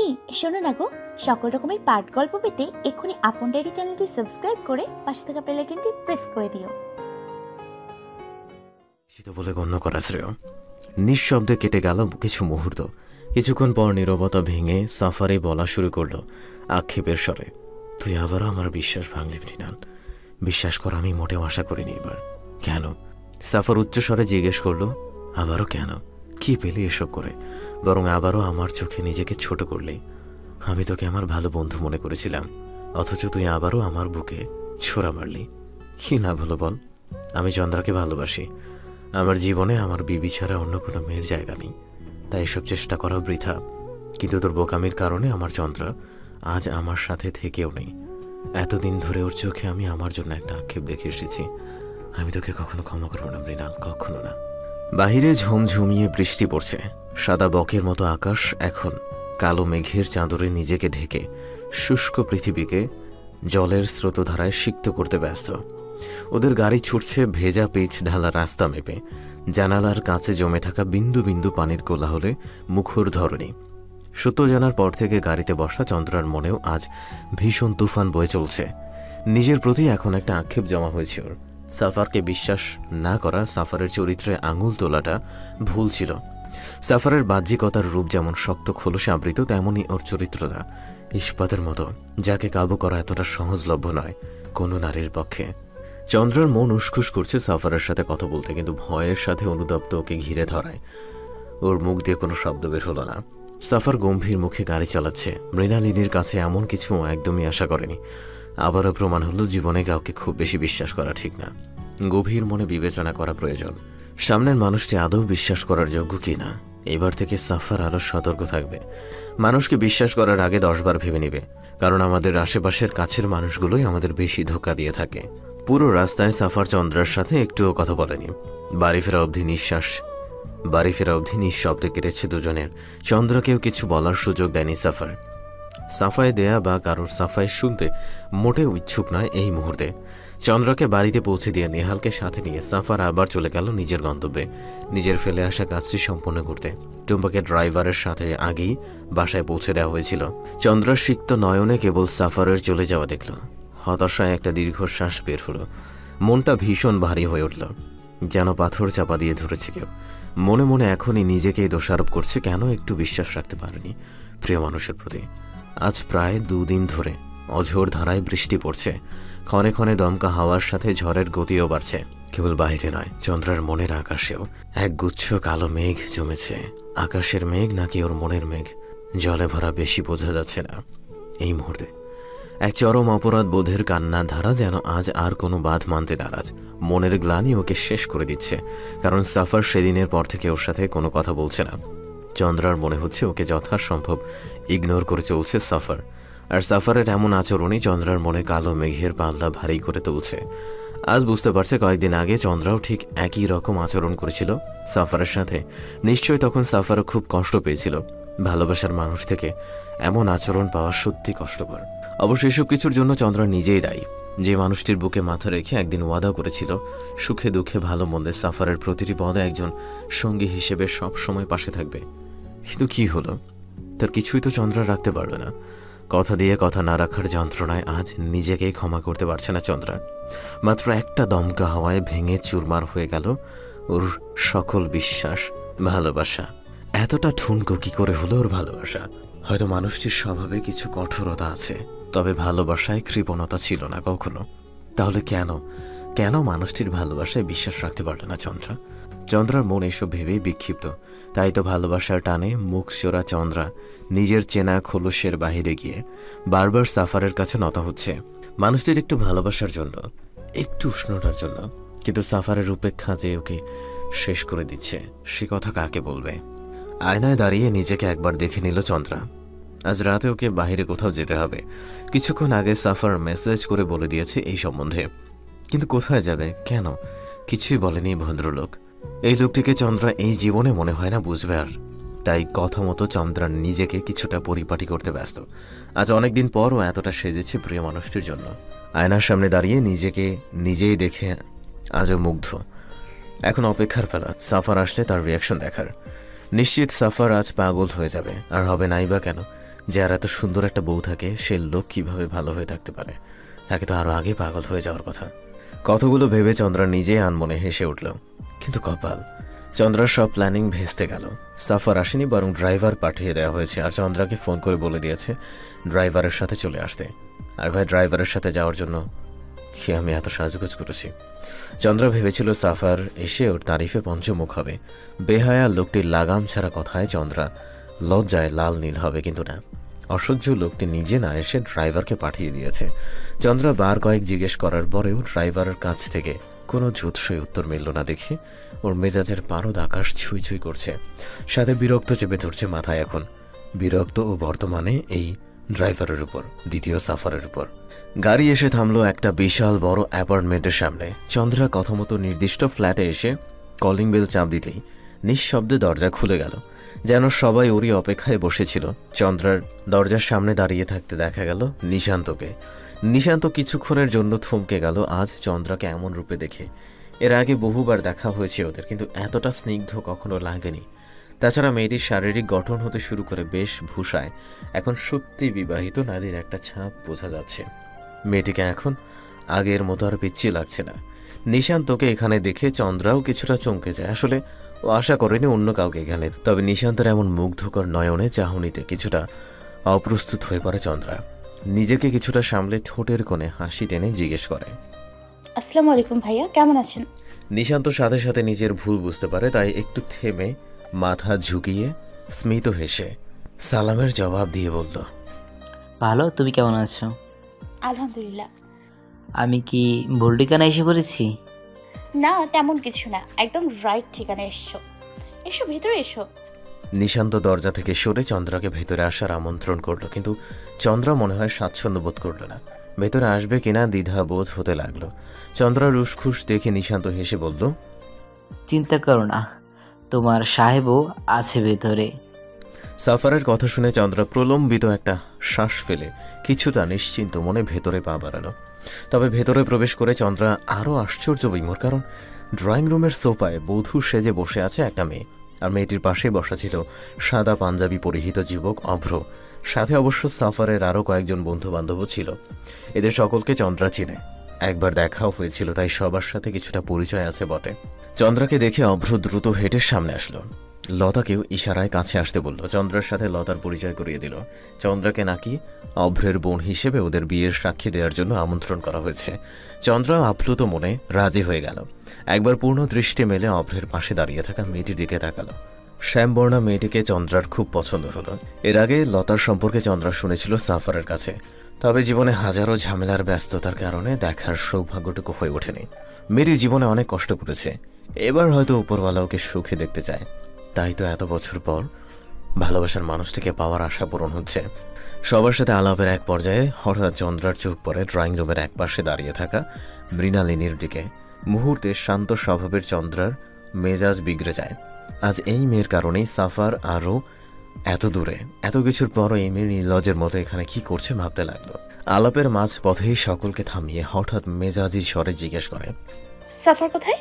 এই শোনো না গো, সকল রকমের পাঠ গল্প পেতে এক্ষুনি আপন ডায়েরি চ্যানেলটি সাবস্ক্রাইব করে পাশে থাকা বেল আইকনটি প্রেস করে দিও। শীত বলে গণ্য করা শ্রেয়। নিঃশব্দে কেটে গেল কিছু মুহূর্ত। কিছুক্ষণ পর নীরবতা ভেঙে সাফারি বলা শুরু করলো আক্ষেপের স্বরে, তুই আবারও আমার বিশ্বাস ভাঙলি মৃণাল। বিশ্বাস কর, আমি মোটেও আশা করিনি এবার। কেন? সাফার উচ্চস্বরে জিজ্ঞেস করলো, আবারও কেন? কি পেলি এসব করে? বরং আবারও আমার চোখে নিজেকে ছোট করলি। আমি তোকে আমার ভালো বন্ধু মনে করেছিলাম, অথচ তুই আবারও আমার বুকে ছোড়া মারলি। কি লাভ হলো বল? আমি চন্দ্রাকে ভালোবাসি। আমার জীবনে আমার বিবি ছাড়া অন্য কোনো মেয়ের জায়গা নেই, তাই এসব চেষ্টা করা বৃথা। কিন্তু তোর বোকামির কারণে আমার চন্দ্রা আজ আমার সাথে থেকেও নেই। এতদিন ধরে ওর চোখে আমি আমার জন্য একটা আক্ষেপ দেখে এসেছি। আমি তোকে কখনো ক্ষমা করবো না মৃণাল, কখনো না। বাহিরে ঝমঝমিয়ে বৃষ্টি পড়ছে। সাদা বকের মতো আকাশ এখন কালো মেঘের চাদরে নিজেকে ঢেকে শুষ্ক পৃথিবীকে জলের স্রোতধারায় সিক্ত করতে ব্যস্ত। ওদের গাড়ি ছুটছে ভেজা পিচ ঢালা রাস্তা মেপে। জানালার কাছে জমে থাকা বিন্দু বিন্দু পানির কোলাহলে মুখর ধরণী। সূত্র জানার পর থেকে গাড়িতে বসা চন্দ্রার মনেও আজ ভীষণ তুফান বয়ে চলছে। নিজের প্রতি এখন একটা আক্ষেপ জমা হয়েছে ওর। সাফারকে বিশ্বাস না করা, সাফারের চরিত্রে আঙুল তোলাটা ভুল ছিল। সাফারের বাহ্যিকতার রূপ যেমন শক্ত খোলসে আবৃত, তেমনই ওর চরিত্রটা ইস্পাতের মতো, যাকে কাবু করা এতটা সহজলভ্য নয় কোনো নারীর পক্ষে। চন্দ্রার মন উসখুস করছে সাফারের সাথে কথা বলতে, কিন্তু ভয়ের সাথে অনুতপ্ত ওকে ঘিরে ধরায়। ওর মুখ দিয়ে কোনো শব্দ বের হলো না। সাফার গম্ভীর মুখে গাড়ি চালাচ্ছে। মৃণালিনীর কাছে এমন কিছু একদমই আশা করেনি। আবারও প্রমাণ হলো জীবনে কাউকে খুব বেশি বিশ্বাস করা ঠিক না। গভীর মনে বিবেচনা করা প্রয়োজন, সামনের মানুষটি আদৌ বিশ্বাস করার যোগ্য কি না। এবার থেকে সাফার আরও সতর্ক থাকবে। মানুষকে বিশ্বাস করার আগে 10 বার ভেবে নেবে, কারণ আমাদের আশেপাশের কাছের মানুষগুলোই আমাদের বেশি ধোঁকা দিয়ে থাকে। পুরো রাস্তায় সাফার চন্দ্রার সাথে একটুও কথা বলেনি। বাড়ি ফেরা অবধি নিঃশব্দে কেটেছে দুজনের। চন্দ্রকেও কিছু বলার সুযোগ দেয়নি সাফার। সাফাই দেয়া বা কারোর সাফাই শুনতে মোটেও ইচ্ছুক নয় এই মুহূর্তে। চন্দ্রকে বাড়িতে পৌঁছে দিয়ে নেহালকে সাথে নিয়ে সাফার আবার চলে গেল নিজের গন্তব্যে, নিজের ফেলে আসা কাজটি সম্পন্ন করতে। টুম্পাকে ড্রাইভারের সাথে আগেই বাসায় পৌঁছে দেওয়া হয়েছিল। চন্দ্র সিক্ত নয়নে কেবল সাফারের চলে যাওয়া দেখল। হতাশায় একটা দীর্ঘশ্বাস বের হলো। মনটা ভীষণ ভারী হয়ে উঠল, যেন পাথর চাপা দিয়ে ধরেছে কেউ। মনে মনে এখনই নিজেকেই দোষারোপ করছে, কেন একটু বিশ্বাস রাখতে পারেনি প্রিয় মানুষের প্রতি। আজ প্রায় 2 দিন ধরে অঝোর ধারায় বৃষ্টি পড়ছে। ক্ষণে ক্ষণে দমকা হাওয়ার সাথে ঝড়ের গতিও বাড়ছে। কেবল বাইরে নয়, চন্দ্রার মনের আকাশেও একগুচ্ছ কালো মেঘ জমেছে। আকাশের মেঘ নাকি ওর মনের মেঘ, জলে ভরা বেশি বোঝা যাচ্ছে না এই মুহূর্তে। এক চরম অপরাধ বোধের কান্নার ধারা যেন আজ আর কোনো বাঁধ মানতে নারাজ। মনের গ্লানি ওকে শেষ করে দিচ্ছে, কারণ সাফার সেদিনের পর থেকে ওর সাথে কোনো কথা বলছে না। চন্দ্রার মনে হচ্ছে ওকে যথাসম্ভব ইগনোর করে চলছে সাফার। আর সাফারের এমন আচরণই চন্দ্রার মনে কালো মেঘের পাল্লা ভারী করে তুলছে। আজ বুঝতে পারছে কয়েকদিন আগে চন্দ্রাও ঠিক একই রকম আচরণ করেছিল সাফারের সাথে। নিশ্চয়ই তখন সাফারও খুব কষ্ট পেয়েছিল। ভালোবাসার মানুষ থেকে এমন আচরণ পাওয়া সত্যি কষ্টকর। অবশ্য এসব কিছুর জন্য চন্দ্রা নিজেই দায়ী। যে মানুষটির বুকে মাথা রেখে একদিন ওয়াদা করেছিল সুখে দুঃখে ভালো মন্দে সাফারের প্রতিটি পদে একজন সঙ্গী হিসেবে সব সময় পাশে থাকবে। কিন্তু কি হলো? তার কিছুই তো চন্দ্রা রাখতে পারবে না। কথা দিয়ে কথা না রাখার যন্ত্রণায় আজ নিজেকেই ক্ষমা করতে পারছে না চন্দ্রা। মাত্র একটা দমকা হাওয়ায় ভেঙে চুরমার হয়ে গেল ওর সকল বিশ্বাস, ভালোবাসা। এতটা ঠুনকো কি করে হলো ওর ভালোবাসা? হয়তো মানুষটির স্বভাবে কিছু কঠোরতা আছে, তবে ভালোবাসায় কৃপণতা ছিল না কখনো। তাহলে কেন মানুষটির ভালোবাসায় বিশ্বাস রাখতে পারল না চন্দ্রা? চন্দ্রার মন এসব ভেবেই বিক্ষিপ্ত। তাই তো ভালোবাসার টানে মুখ চোরা চন্দ্রা নিজের চেনা খোলসের বাহিরে গিয়ে বারবার সাফারের কাছে নত হচ্ছে, মানুষটির একটু ভালোবাসার জন্য, একটু উষ্ণতার জন্য। কিন্তু সাফারের উপেক্ষা যে ওকে শেষ করে দিচ্ছে, সে কথা কাকে বলবে? আয়নায় দাঁড়িয়ে নিজেকে একবার দেখে নিল চন্দ্রা। আজ রাতে ওকে বাইরে কোথাও যেতে হবে। কিছুক্ষণ আগে সাফার মেসেজ করে বলে দিয়েছে এই সম্বন্ধে, কিন্তু কোথায় যাবে, কেন, কিছুই বলেনি ভদ্রলোক। এই লোকটিকে চন্দ্রা এই জীবনে মনে হয় না বুঝবে আর। তাই কথা মতো চন্দ্রা নিজেকে কিছুটা পরিপাটি করতে ব্যস্ত। আজ অনেকদিন পরও এতটা সেজেছে প্রিয় মানুষটির জন্য। আয়নার সামনে দাঁড়িয়ে নিজেকে নিজেই দেখে আজও মুগ্ধ। এখন অপেক্ষার পালা সাফার আসলে তার রিয়াকশন দেখার। নিশ্চিত সাফার আজ পাগল হয়ে যাবে, আর হবে নাই বা কেন। যার এত সুন্দর একটা বউ থাকে সে লোক কিভাবে ভালো হয়ে থাকতে পারে? একে তো আরো আগে পাগল হয়ে যাওয়ার কথা। কতগুলো ভেবে চন্দ্রা নিজেই আনমনে হেসে উঠল। কিন্তু কপাল, চন্দ্রার সব প্ল্যানিং ভেস্তে গেল। সাফার আসেনি, বরং ড্রাইভার পাঠিয়ে দেওয়া হয়েছে আর চন্দ্রাকে ফোন করে বলে দিয়েছে ড্রাইভারের সাথে চলে আসতে। আর ভাই, ড্রাইভারের সাথে যাওয়ার জন্য কি আমি এত সাজগোজ করেছি? চন্দ্রা ভেবেছিল সাফার এসে ওর তারিফে পঞ্চমুখ হবে। বেহায়া লোকটির লাগাম ছাড়া কথায় চন্দ্রা লজ্জায় লাল নীল হবে, কিন্তু না, অসহ্য লোকটি নিজে না এসে ড্রাইভারকে পাঠিয়ে দিয়েছে। চন্দ্রা বার কয়েক জিজ্ঞেস করার পরেও ড্রাইভারের কাছ থেকে কোনো জুৎসই উত্তর মিলল না দেখে ওর মেজাজের পারদ আকাশ ছুঁই ছুঁই করছে, সাথে বিরক্ত চেপে ধরছে মাথায়। এখন বিরক্ত ও বর্তমানে এই ড্রাইভারের উপর, দ্বিতীয় সাফারের উপর। গাড়ি এসে থামলো একটা বিশাল বড় অ্যাপার্টমেন্টের সামনে। চন্দ্রা কথামতো নির্দিষ্ট ফ্ল্যাটে এসে কলিং বেল চাপ দিতেই নিঃশব্দে দরজা খুলে গেল, যেন সবাই ওরই অপেক্ষায় বসেছিল। চন্দ্রার দরজার সামনে দাঁড়িয়ে থাকতে দেখা গেল নিশান্তকে। নিশান্ত কিছুক্ষণের জন্য থমকে গেল আজ চন্দ্রাকে এমন রূপে দেখে। এর আগে বহুবার দেখা হয়েছে ওদের, কিন্তু এতটা স্নিগ্ধ কখনো লাগেনি। তাছাড়া মেয়েটির শারীরিক গঠন হতে শুরু করে বেশভূষায় এখন সত্যি বিবাহিত নারীর একটা ছাপ বোঝা যাচ্ছে। মেয়েটিকে এখন আগের মতো আর পিচ্ছি লাগছে না। নিশান্তকে এখানে দেখে চন্দ্রাও কিছুটা চমকে যায়। আসলে ও আশা করেনি অন্য কাউকে এখানে, তবে নিশান্তের এমন মুগ্ধকর নয়নে চাহনিতে কিছুটা অপ্রস্তুত হয়ে পড়ে চন্দ্রা। নিজেকে কিছুটা সামলে ঠোঁটের কোণে হাসি টেনে জিজ্ঞেস করে, আসসালামু আলাইকুম ভাইয়া, কেমন আছেন? নিশান্ত সাথে সাথে নিজের ভুল বুঝতে পারে, তাই একটু থেমে মাথা ঝুঁকিয়ে স্মিত হেসে সালামের জবাব দিয়ে বলল, ভালো, তুমি কেমন আছো? আলহামদুলিল্লাহ। আমি কি ভুল ঠিকানা এসে পড়েছি? না, তেমন কিছু না, একদম রাইট ঠিকানায় এসছো। এসো, ভেতরে এসো। নিশান্ত দরজা থেকে সরে চন্দ্রাকে ভেতরে আসার আমন্ত্রণ করলো, কিন্তু চন্দ্রা মনে হয় স্বাচ্ছন্দ্য বোধ করল না। ভেতরে আসবে কিনা দ্বিধা বোধ হতে লাগলো। চন্দ্রা রুসখুস দেখে নিশান্ত হেসে বলল, চিন্তা করো না, তোমার সাহেবও আছে ভেতরে। সাফারের কথা শুনে চন্দ্রা প্রলম্বিত একটা শ্বাস ফেলে কিছুটা নিশ্চিন্ত মনে ভেতরে পা বাড়ালো। তবে ভেতরে প্রবেশ করে চন্দ্রা আরও আশ্চর্য বিমূঢ়, কারণ ড্রয়িং রুমের সোফায় বধূ সেজে বসে আছে একটা মেয়ে, আর মেয়েটির পাশে বসা ছিল সাদা পাঞ্জাবি পরিহিত যুবক অভ্র। সাথে অবশ্য সাফারের আরও কয়েকজন বন্ধু বান্ধবও ছিল। এদের সকলকে চন্দ্রা চিনে, একবার দেখাও হয়েছিল, তাই সবার সাথে কিছুটা পরিচয় আছে বটে। চন্দ্রাকে দেখে অভ্র দ্রুত হেঁটে সামনে আসলো। লতাকেও ইশারায় কাছে আসতে বলল। চন্দ্রার সাথে লতার পরিচয় করিয়ে দিল। চন্দ্রাকে নাকি অভ্রের বোন হিসেবে ওদের বিয়ের সাক্ষী দেওয়ার জন্য আমন্ত্রণ করা হয়েছে। চন্দ্রা আপ্লুত মনে রাজি হয়ে গেল। একবার পূর্ণ দৃষ্টি মেলে অভ্রের পাশে দাঁড়িয়ে থাকা মেয়েটির দিকে তাকালো। শ্যামবর্ণা মেয়েটিকে চন্দ্রার খুব পছন্দ হলো। এর আগে লতার সম্পর্কে চন্দ্রা শুনেছিল সাফারের কাছে, তবে জীবনে হাজারো ঝামেলার ব্যস্ততার কারণে দেখার সৌভাগ্যটুকু হয়ে ওঠেনি। মেয়েটি জীবনে অনেক কষ্ট করেছে, এবার হয়তো উপরওয়ালা ওকে সুখে দেখতে চায়, তাই তো এত বছর পর ভালোবাসার মানুষটিকে পাওয়ার আশা পূরণ হচ্ছে। সবার সাথে আলাপের এক পর্যায়ে হঠাৎ চন্দ্রার চোখ পড়ে ড্রয়িং রুমের একপাশে দাঁড়িয়ে থাকা মৃণালিনীর দিকে। মুহূর্তে শান্ত স্বভাবের চন্দ্রার মেজাজ বিগড়ে যায়। আজ এই মেয়ের কারণেই সাফার আরও এত দূরে, এত কিছুর পরও এই মেয়ে নির্লজ্জের মতো এখানে কি করছে ভাবতে লাগলো। আলাপের মাঝ পথেই সকলকে থামিয়ে হঠাৎ মেজাজি স্বরে জিজ্ঞেস করে, সাফার কোথায়?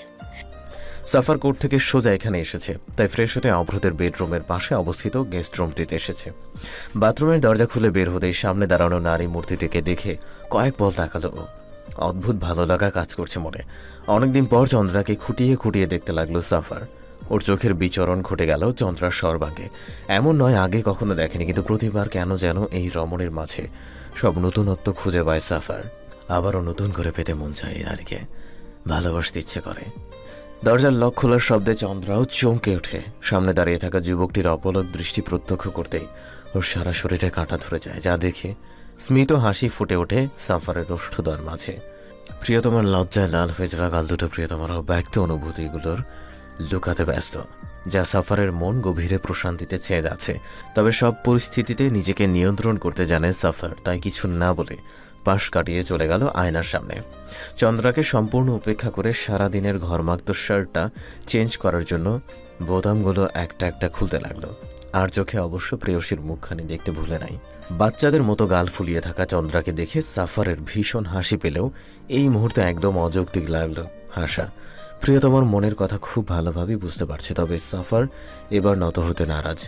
সাফার কোর্ট থেকে সোজা এখানে এসেছে, তাই ফ্রেশ হতে অভ্রদের বেডরুমের পাশে অবস্থিত গেস্ট রুমটিতে এসেছে। বাথরুমের দরজা খুলে বের হতেই সামনে দাঁড়ানো নারী মূর্তিটিকে দেখে কয়েক পল তাকালো ও। অদ্ভুত ভালো লাগা কাজ করছে মনে। অনেকদিন পর চন্দ্রাকে খুঁটিয়ে খুঁটিয়ে দেখতে লাগলো সাফার। ওর চোখের বিচরণ ঘটে গেল চন্দ্রার সর্বাঙ্গে। এমন নয় আগে কখনো দেখেনি, কিন্তু প্রতিবার কেন যেন এই রমণীর মাঝে সব নতুনত্ব খুঁজে পায় সাফার। আবারও নতুন করে পেতে মন চায় এই নারীকে, ভালোবাসতে ইচ্ছে করে। দরজার লক খোলার শব্দে চন্দ্রাও চমকে ওঠে। সামনে দাঁড়িয়ে থাকা যুবকটির অপলক দৃষ্টি প্রত্যক্ষ করতেই ওর সারা শরীরে কাঁটা ধরে যায়, যা দেখে স্মিত হাসি ফুটে ওঠে সাফারের ওষ্ঠদ্বয়ের মাঝে। প্রিয়তমার লজ্জায় লাল হয়ে যাওয়া গাল দুটো প্রিয়তমারও ব্যক্ত অনুভূতিগুলোর লুকাতে ব্যস্ত, যা সাফারের মন গভীরে প্রশান্তিতে চেয়ে যাচ্ছে। তবে সব পরিস্থিতিতে নিজেকে নিয়ন্ত্রণ করতে জানে সাফার, তাই কিছু না বলে পাশ কাটিয়ে চলে গেল আয়নার সামনে। চন্দ্রাকে সম্পূর্ণ উপেক্ষা করে সারাদিনের ঘরমাক্ত শার্টটা চেঞ্জ করার জন্য বোতামগুলো একটা একটা খুলতে লাগলো। আর চোখে অবশ্য প্রেয়সীর মুখখানি দেখতে ভুলে নাই। বাচ্চাদের মতো গাল ফুলিয়ে থাকা চন্দ্রাকে দেখে সাফারের ভীষণ হাসি পেলেও এই মুহূর্তে একদম অযৌক্তিক লাগলো হাসা। প্রিয়তমার মনের কথা খুব ভালোভাবেই বুঝতে পারছে, তবে সাফার এবার নত হতে নারাজ।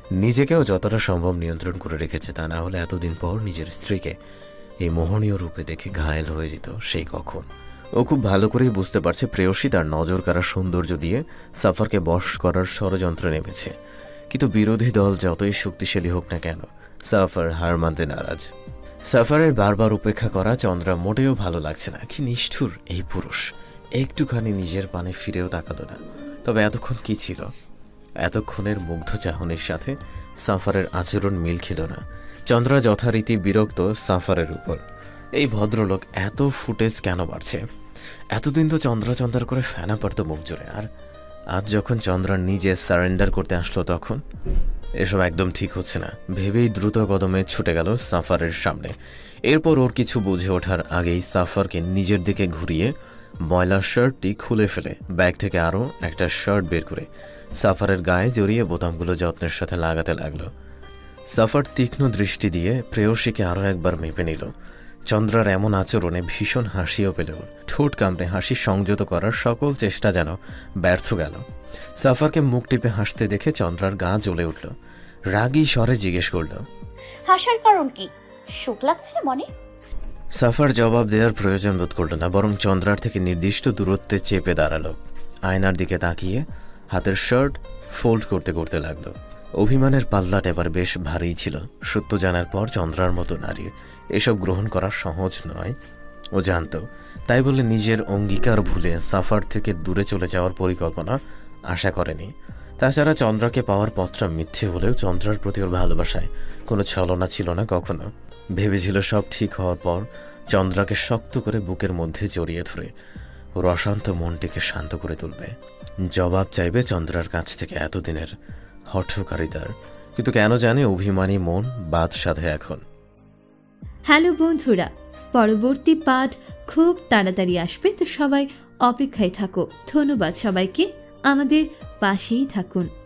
নিজেকেও যতটা সম্ভব নিয়ন্ত্রণ করে রেখেছে, তা না হলে এতদিন পর নিজের স্ত্রীকে এই মোহনীয় রূপে দেখে ঘায়েল হয়ে যেত সেই কখন। ও খুব ভালো করেই বুঝতে পারছে প্রেয়সী তার নজর কাড়া সৌন্দর্য দিয়ে সাফারকে বশ করার ষড়যন্ত্রে নেমেছে, কিন্তু বিরোধী দল যতই শক্তিশালী হোক না কেন সাফার হার মানতে নারাজ। সাফারের বারবার উপেক্ষা করা চন্দ্রা মোটেও ভালো লাগছে না। কি নিষ্ঠুর এই পুরুষ! একটুখানি নিজের পানে ফিরেও তাকালো না। তবে এতক্ষণ কি ছিল? এতক্ষণের মুগ্ধ চাহনির সাথে সাফারের আচরণ মিল ছিল না। চন্দ্রা যথারীতি বিরক্ত সাফারের উপর। এই ভদ্রলোক এত ফুটেজ কেন বাড়ছে? এতদিন তো চন্দ্রা করে ফেনা পারত মুখ জুড়ে, আর আজ যখন চন্দ্রা নিজে সারেন্ডার করতে আসলো তখন এসব একদম ঠিক হচ্ছে না ভেবেই দ্রুত কদমে ছুটে গেল সাফারের সামনে। এরপর ওর কিছু বুঝে ওঠার আগেই সাফারকে নিজের দিকে ঘুরিয়ে ময়লার শার্টটি খুলে ফেলে ব্যাগ থেকে আরও একটা শার্ট বের করে সাফারের গায়ে জড়িয়ে বোতামগুলো যত্নের সাথে লাগাতে লাগলো। সাফার তীক্ষ্ণ দৃষ্টি দিয়ে প্রেয়সীকে আরও একবার মেপে নিল। চন্দ্রার এমন আচরণে ভীষণ হাসিও পেল ওর। ঠোঁট কামড়ে হাসি সংযত করার সকল চেষ্টা যেন ব্যর্থ গেল। সাফারকে মুখ টিপে হাসতে দেখে চন্দ্রার গা জ্বলে উঠল। রাগী স্বরে জিজ্ঞেস করল, হাসার কারণ কি? সুখ লাগছে মনে? সাফার জবাব দেওয়ার প্রয়োজন বোধ করল না, বরং চন্দ্রার থেকে নির্দিষ্ট দূরত্বে চেপে দাঁড়ালো। আয়নার দিকে তাকিয়ে হাতের শার্ট ফোল্ড করতে করতে লাগলো। অভিমানের পাল্লাটা এবার বেশ ভারী ছিল। সত্য জানার পর চন্দ্রার মতো নারীর এসব গ্রহণ করা সহজ নয় ও জানত। তাই বলে নিজের অঙ্গীকার ভুলে সাফার থেকে দূরে চলে যাওয়ার পরিকল্পনা আশা করেনি। তাছাড়া চন্দ্রাকে পাওয়ার পথটা মিথ্যে হলেও চন্দ্রার প্রতি ওর ভালোবাসায় কোনো ছলনা ছিল না কখনো। ভেবেছিল সব ঠিক হওয়ার পর চন্দ্রাকে শক্ত করে বুকের মধ্যে জড়িয়ে ধরে ওর অশান্ত মনটিকে শান্ত করে তুলবে। জবাব চাইবে চন্দ্রার কাছ থেকে এতদিনের হঠকারিতার। কিন্তু কেন জানে অভিমানী মন বাদ সাধে এখন। হ্যালো বন্ধুরা, পরবর্তী পার্ট খুব তাড়াতাড়ি আসবে, তো সবাই অপেক্ষায় থাকো। ধন্যবাদ সবাইকে, আমাদের পাশেই থাকুন।